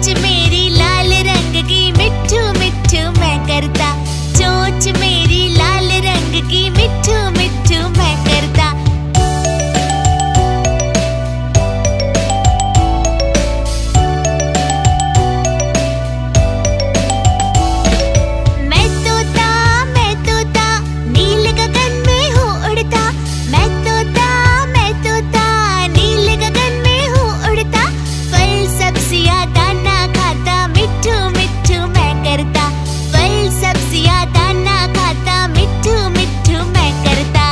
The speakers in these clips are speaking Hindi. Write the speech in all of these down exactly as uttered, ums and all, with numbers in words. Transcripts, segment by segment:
चोंच मेरी लाल रंग की मिट्ठू मिट्ठू मैं करता। चोंच मेरी लाल रंग की मिट्ठू मिट्ठू मैं करता। मैं तोता मैं तोता नील गगन में हूँ उड़ता। मैं तोता मैं तोता नील गगन में हूँ उड़ता। फल सब्जियाँ दाना खाता मिट्ठू मिट्ठू मैं करता। फल सब्जियाँ दाना खाता मिट्ठू मिट्ठू मैं करता।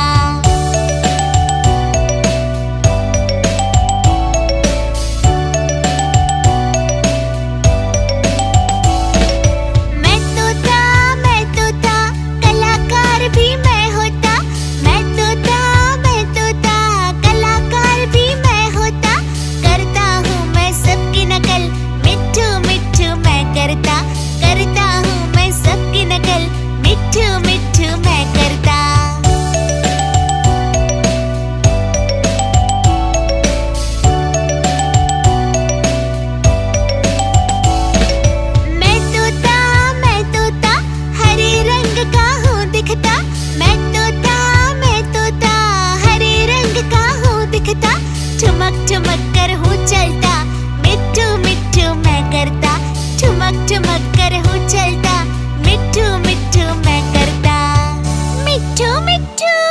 मैं तोता मैं तोता कलाकार भी मैं होता। मैं तोता मैं तोता कलाकार भी मैं होता। करता हूँ मैं सबकी नकल मिट्ठू मिट्ठू मैं करता। करता हूँ मैं सबकी नकल मिट्ठू मिट्ठू मैं करता। मैं तोता मैं तोता हरे रंग का हूँ दिखता। मैं तोता मैं तोता हरे रंग का हूँ दिखता। ठुमक ठुमक कर हूँ चलता मिट्ठू मिट्ठू मैं करता। ठुमक ठुमक कर हूँ चलता मिट्ठू मिट्ठू मैं करता। मिट्ठू मिट्ठू